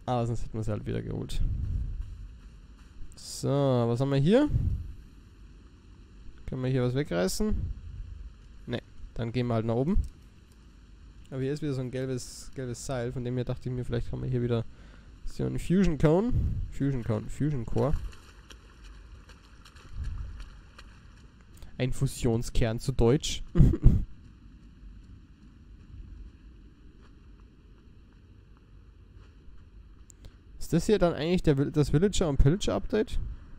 Aber sonst hätten wir sie halt wieder geholt. So, was haben wir hier? Können wir hier was wegreißen? Ne, dann gehen wir halt nach oben. Aber hier ist wieder so ein gelbes Seil, von dem her dachte ich mir, vielleicht haben wir hier wieder so einen Fusion Cone. Fusion Core. Ein Fusionskern zu Deutsch. Ist das hier dann eigentlich das Villager und Pillager Update?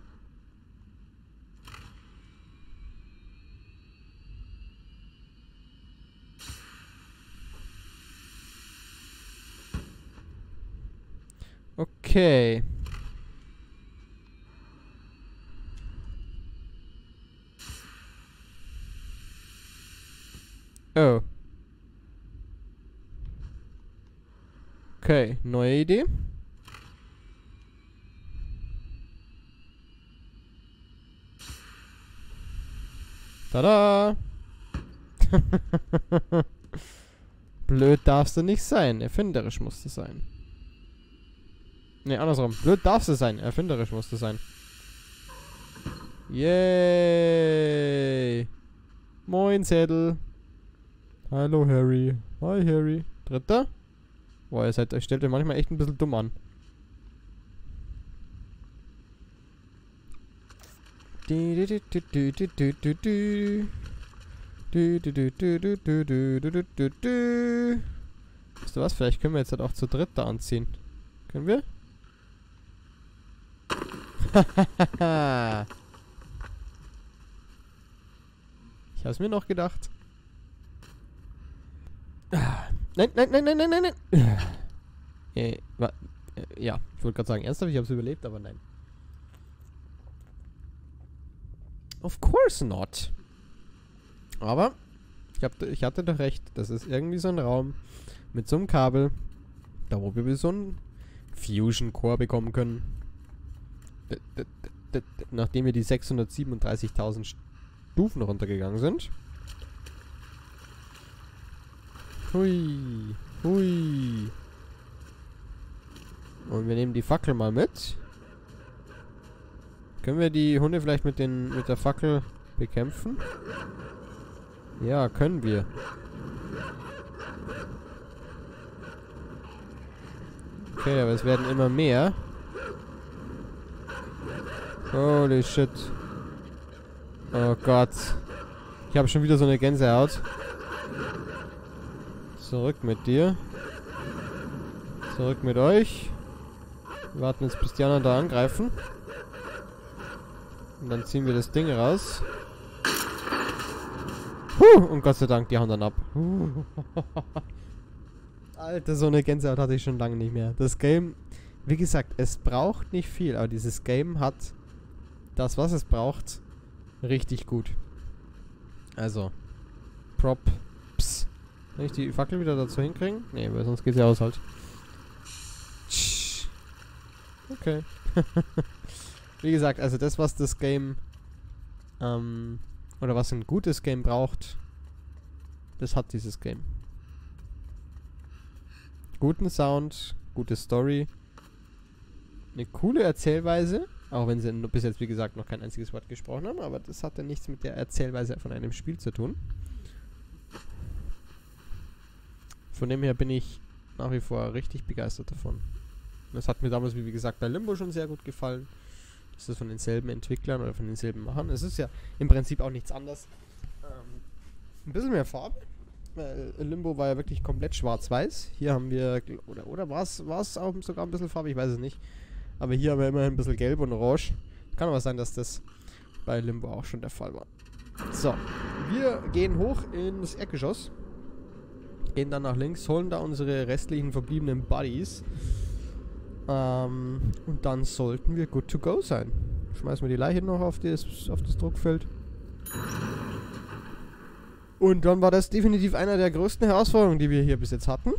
Okay. Oh. Okay, neue Idee. Tada! Blöd darfst du nicht sein. Erfinderisch musst du sein. Ne, andersrum. Blöd darfst du sein. Erfinderisch musst du sein. Yay! Moin, Zettel. Hallo, Harry. Hi, Harry. Dritter? Boah, ihr stellt euch manchmal echt ein bisschen dumm an. Weißt du was? Vielleicht können wir jetzt halt auch zu dritt da anziehen. Können wir? Ich hab's mir noch gedacht. Nein, nein, nein, nein, nein, nein, nein. Ja, ich wollte gerade sagen, ernsthaft, ich hab's überlebt, aber nein. Of course not. Aber ich hatte doch recht. Das ist irgendwie so ein Raum mit so einem Kabel, da wo wir so einen Fusion Core bekommen können. Nachdem wir die 637.000 Stufen runtergegangen sind. Hui. Hui. Und wir nehmen die Fackel mal mit. Können wir die Hunde vielleicht mit der Fackel bekämpfen? Ja, können wir. Okay, aber es werden immer mehr. Holy shit. Oh Gott. Ich habe schon wieder so eine Gänsehaut. Zurück mit dir. Zurück mit euch. Wir warten jetzt, bis die anderen da angreifen. Und dann ziehen wir das Ding raus. Und Gott sei Dank, die hauen dann ab. Alter, so eine Gänsehaut hatte ich schon lange nicht mehr. Das Game, wie gesagt, es braucht nicht viel, aber dieses Game hat das, was es braucht, richtig gut. Also, Props. Kann ich die Fackel wieder dazu hinkriegen? Nee, weil sonst geht's ja aus halt. Okay. Wie gesagt, also das, was das Game, oder was ein gutes Game braucht, das hat dieses Game. Guten Sound, gute Story, eine coole Erzählweise, auch wenn sie bis jetzt, wie gesagt, noch kein einziges Wort gesprochen haben, aber das hat ja nichts mit der Erzählweise von einem Spiel zu tun. Von dem her bin ich nach wie vor richtig begeistert davon. Das hat mir damals, wie gesagt, bei Limbo schon sehr gut gefallen. Das ist von denselben Entwicklern oder von denselben Machern. Es ist ja im Prinzip auch nichts anderes. Ein bisschen mehr Farbe. Weil Limbo war ja wirklich komplett schwarz-weiß. Hier haben wir, oder war es auch sogar ein bisschen Farbe? Ich weiß es nicht. Aber hier haben wir immerhin ein bisschen Gelb und Orange. Kann aber sein, dass das bei Limbo auch schon der Fall war. So, wir gehen hoch ins Erdgeschoss. Gehen dann nach links, holen da unsere restlichen verbliebenen Buddies. Und dann sollten wir good to go sein. Schmeißen wir die Leiche noch auf das Druckfeld. Und dann war das definitiv einer der größten Herausforderungen, die wir hier bis jetzt hatten.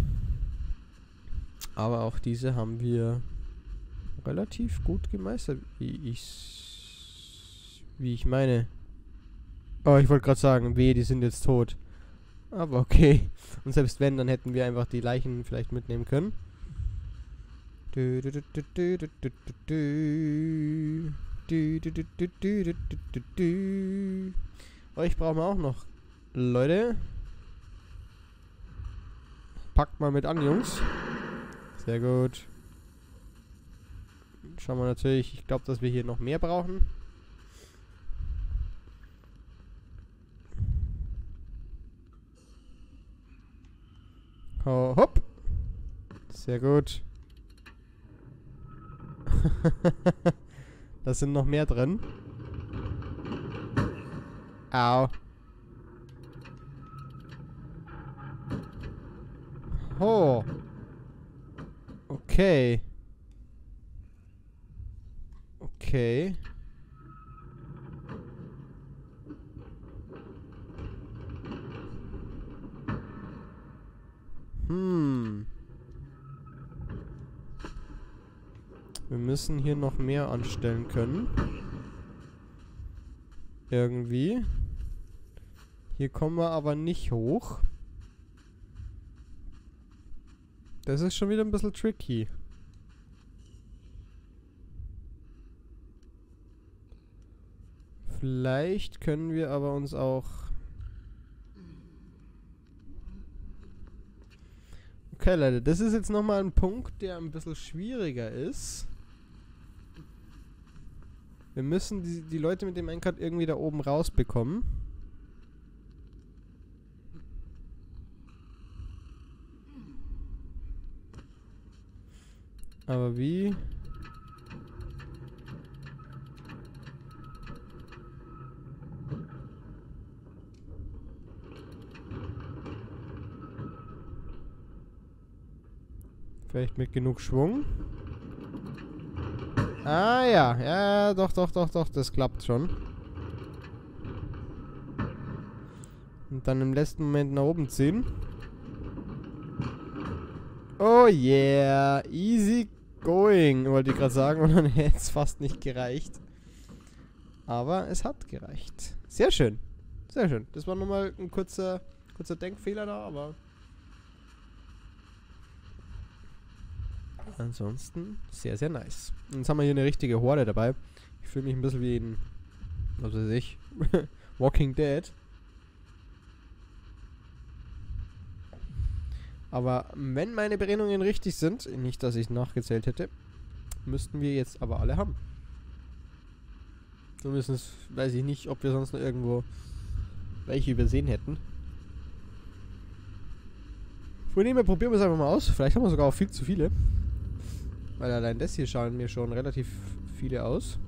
Aber auch diese haben wir relativ gut gemeistert, wie ich meine. Oh, ich wollte gerade sagen, die sind jetzt tot. Aber okay. Und selbst wenn, dann hätten wir einfach die Leichen vielleicht mitnehmen können. Du, du, du, du, du, du, du, du. Du, du, du, du, du, du, du, du. Euch brauchen wir auch noch. Leute. Packt mal mit an, Jungs. Sehr gut. Schauen wir natürlich. Ich glaube, dass wir hier noch mehr brauchen. Ho, hopp. Sehr gut. Da sind noch mehr drin. Au. Oh. Okay. Okay. Wir müssen hier noch mehr anstellen können. Irgendwie. Hier kommen wir aber nicht hoch. Das ist schon wieder ein bisschen tricky. Vielleicht können wir aber uns auch... Okay, Leute, das ist jetzt nochmal ein Punkt, der ein bisschen schwieriger ist. Wir müssen die Leute mit dem Endcard irgendwie da oben rausbekommen. Aber wie? Vielleicht mit genug Schwung. Ah ja, ja, doch, das klappt schon. Und dann im letzten Moment nach oben ziehen. Oh yeah, easy going, wollte ich gerade sagen, und dann hätte es fast nicht gereicht. Aber es hat gereicht. Sehr schön, sehr schön. Das war nochmal ein kurzer Denkfehler da, aber... Ansonsten sehr, sehr nice. Und jetzt haben wir hier eine richtige Horde dabei. Ich fühle mich ein bisschen wie in, was weiß ich, Walking Dead. Aber wenn meine Berechnungen richtig sind, nicht, dass ich nachgezählt hätte, müssten wir jetzt aber alle haben. Zumindest weiß ich nicht, ob wir sonst noch irgendwo welche übersehen hätten. Von dem her probieren wir es einfach mal aus. Vielleicht haben wir sogar auch viel zu viele. Weil allein das hier schauen mir schon relativ viele aus.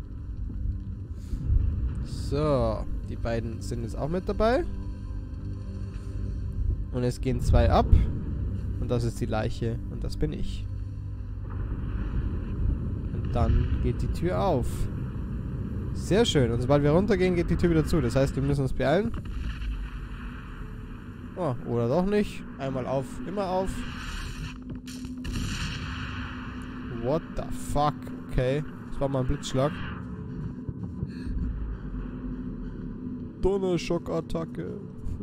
So, die beiden sind jetzt auch mit dabei. Und es gehen 2 ab. Und das ist die Leiche. Und das bin ich. Und dann geht die Tür auf. Sehr schön. Und sobald wir runtergehen, geht die Tür wieder zu. Das heißt, wir müssen uns beeilen. Oh, oder doch nicht. Einmal auf, immer auf. What the fuck? Okay. Das war mal ein Blitzschlag. Donnerschockattacke.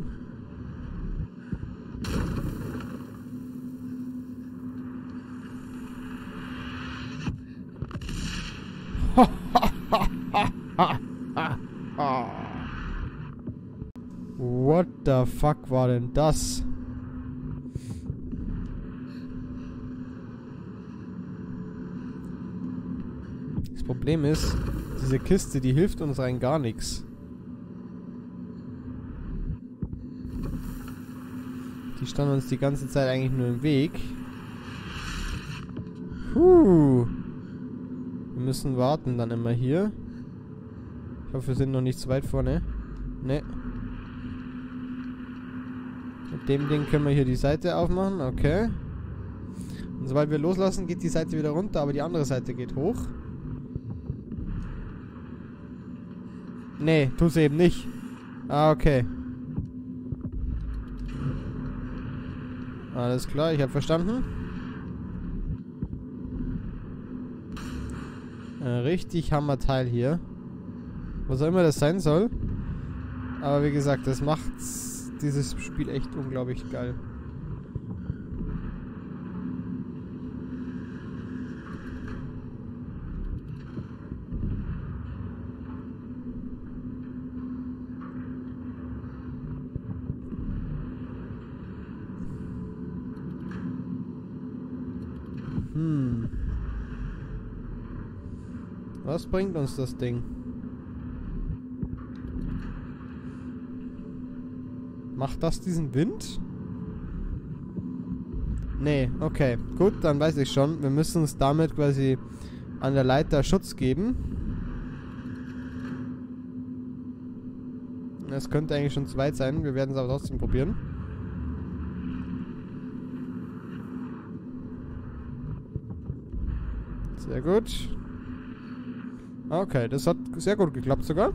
What the fuck war denn das? Das Problem ist, diese Kiste, die hilft uns rein gar nichts. Die stand uns die ganze Zeit eigentlich nur im Weg. Wir müssen warten dann immer hier. Ich hoffe, wir sind noch nicht zu weit vorne. Ne. Mit dem Ding können wir hier die Seite aufmachen. Okay. Und sobald wir loslassen, geht die Seite wieder runter, aber die andere Seite geht hoch. Nee, tut sie eben nicht. Ah, okay. Alles klar, ich habe verstanden. Richtig Hammerteil hier. Was auch immer das sein soll. Aber wie gesagt, das macht dieses Spiel echt unglaublich geil. Hm. Was bringt uns das Ding? Macht das diesen Wind? Nee, okay. Gut, dann weiß ich schon. Wir müssen uns damit quasi an der Leiter Schutz geben. Das könnte eigentlich schon zu weit sein. Wir werden es aber trotzdem probieren. Sehr gut. Okay, das hat sehr gut geklappt sogar.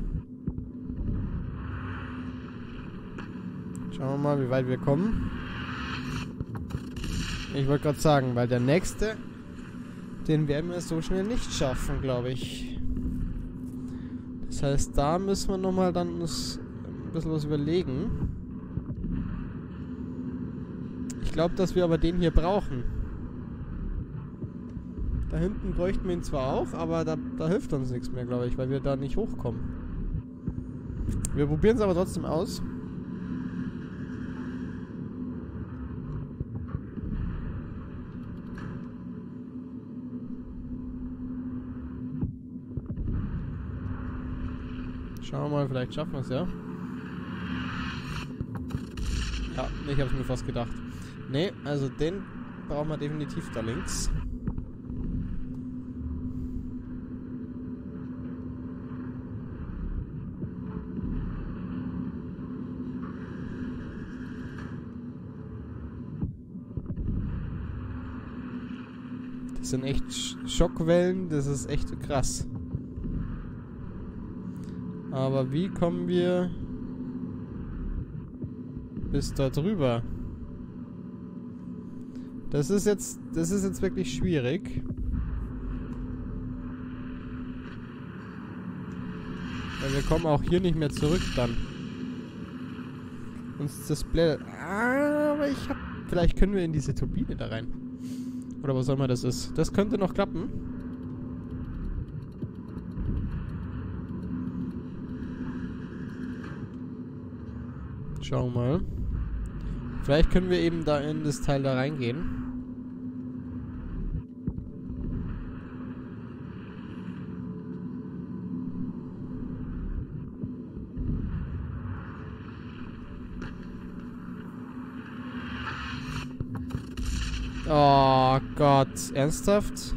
Schauen wir mal, wie weit wir kommen. Ich wollte gerade sagen, weil der nächste, den werden wir so schnell nicht schaffen, glaube ich. Das heißt, da müssen wir nochmal dann uns ein bisschen was überlegen. Ich glaube, dass wir aber den hier brauchen. Da hinten bräuchten wir ihn zwar auch, aber da hilft uns nichts mehr, glaube ich, weil wir da nicht hochkommen. Wir probieren es aber trotzdem aus. Schauen wir mal, vielleicht schaffen wir es, ja. Ja, ich habe es mir fast gedacht. Nee, also den brauchen wir definitiv da links. Das sind echt Schockwellen, das ist echt krass. Aber wie kommen wir bis da drüber? Das ist jetzt wirklich schwierig. Weil wir kommen auch hier nicht mehr zurück dann. Uns das blättert. Aber vielleicht können wir in diese Turbine da rein. Oder was auch immer das ist. Das könnte noch klappen. Schauen wir mal. Vielleicht können wir eben da in das Teil da reingehen. Oh Gott, ernsthaft?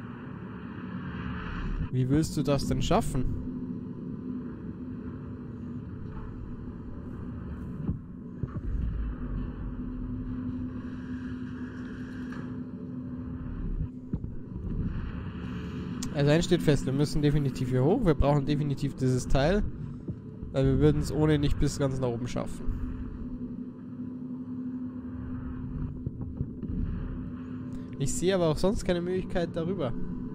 Wie willst du das denn schaffen? Also eins steht fest, wir müssen definitiv hier hoch. Wir brauchen definitiv dieses Teil. Weil wir würden es ohne nicht bis ganz nach oben schaffen. Ich sehe aber auch sonst keine Möglichkeit darüber.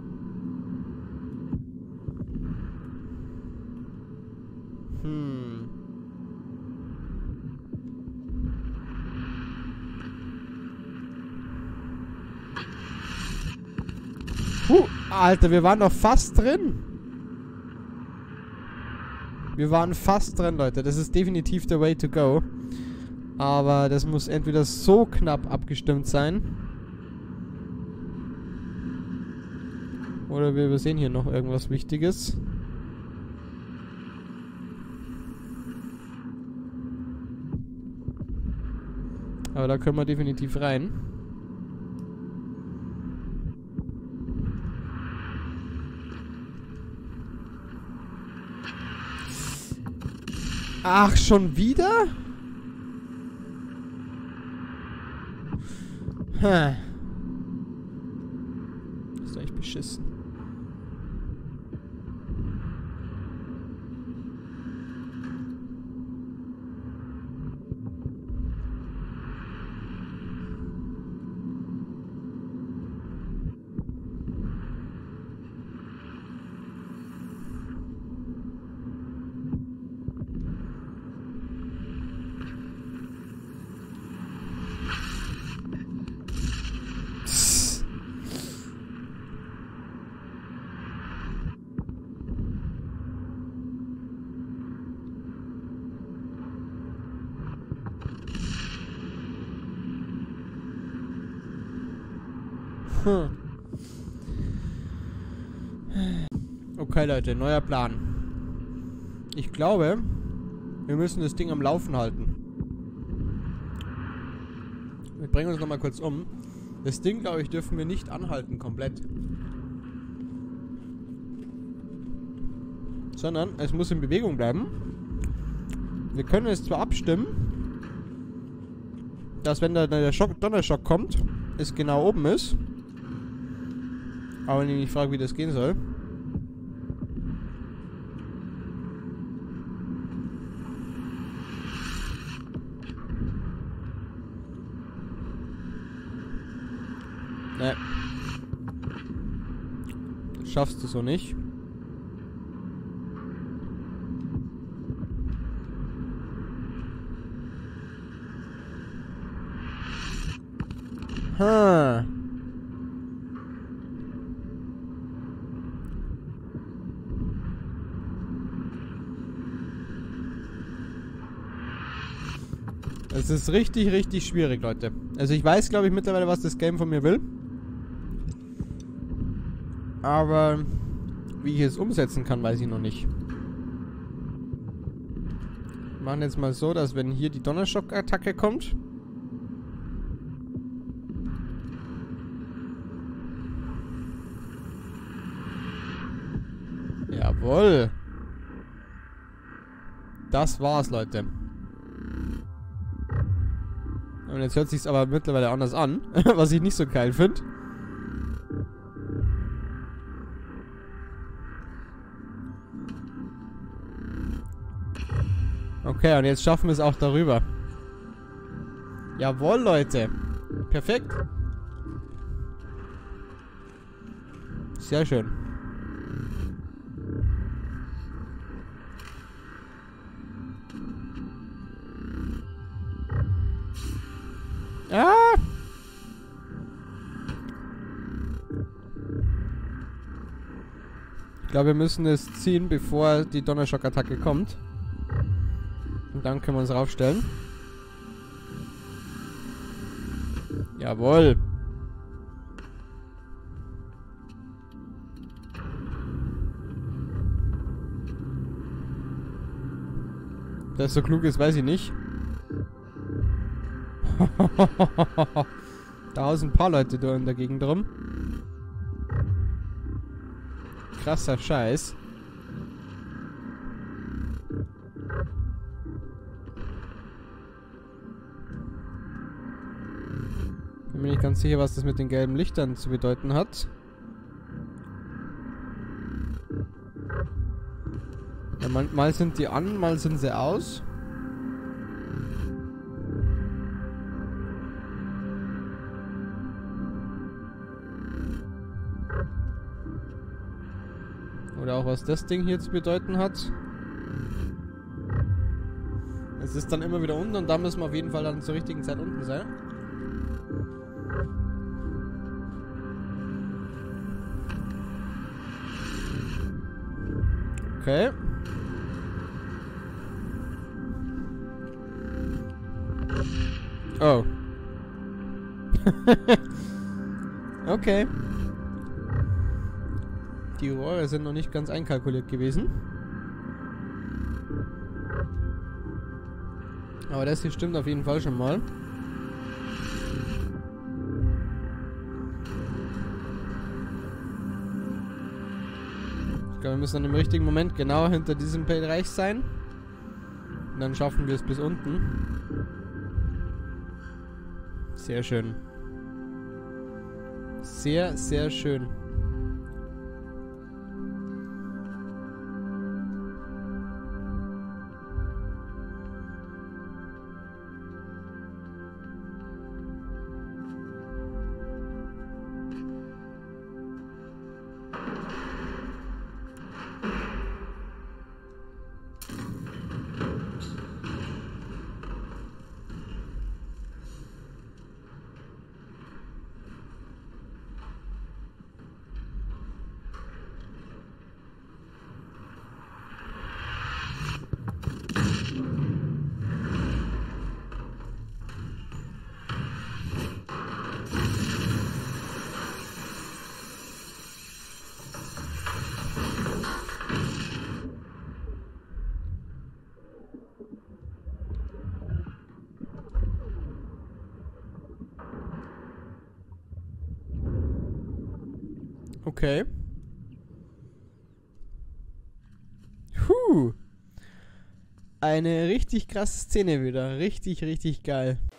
Alter, wir waren noch fast drin. Wir waren fast drin, Leute. Das ist definitiv der way to go. Aber das muss entweder so knapp abgestimmt sein. Oder wir übersehen hier noch irgendwas Wichtiges. Aber da können wir definitiv rein. Ach, schon wieder? Das ist echt beschissen. Okay, Leute, neuer Plan. Ich glaube, wir müssen das Ding am Laufen halten. Wir bringen uns nochmal kurz um. Das Ding, glaube ich, dürfen wir nicht anhalten komplett. Sondern es muss in Bewegung bleiben. Wir können es zwar abstimmen, dass wenn da der Donnerschock kommt, es genau oben ist. Aber wenn ich mich frage, wie das gehen soll. Ne. Das schaffst du so nicht. Ha. Es ist richtig, richtig schwierig, Leute. Also ich weiß, glaube ich, mittlerweile, was das Game von mir will. Aber wie ich es umsetzen kann, weiß ich noch nicht. Wir machen jetzt mal so, dass wenn hier die Donnerschock-Attacke kommt... Jawohl. Das war's, Leute. Und jetzt hört sich's aber mittlerweile anders an, was ich nicht so geil finde. Okay, und jetzt schaffen wir es auch darüber. Jawohl, Leute. Perfekt. Sehr schön. Ah! Ich glaube, wir müssen es ziehen, bevor die Donnerschock-Attacke kommt. Und dann können wir uns raufstellen. Jawohl. Dass so klug ist, weiß ich nicht. Da hausen ein paar Leute da in der Gegend rum. Krasser Scheiß. Bin mir nicht ganz sicher, was das mit den gelben Lichtern zu bedeuten hat. Ja, mal sind die an, mal sind sie aus. Oder auch was das Ding hier zu bedeuten hat. Es ist dann immer wieder unten und da müssen wir auf jeden Fall dann zur richtigen Zeit unten sein. Okay. Oh. Okay. Die Rohre sind noch nicht ganz einkalkuliert gewesen. Aber das hier stimmt auf jeden Fall schon mal. Ich glaube, wir müssen dann im richtigen Moment genau hinter diesem Bereich sein. Und dann schaffen wir es bis unten. Sehr schön. Sehr, sehr schön. Okay. Eine richtig krasse Szene wieder. Richtig, richtig geil.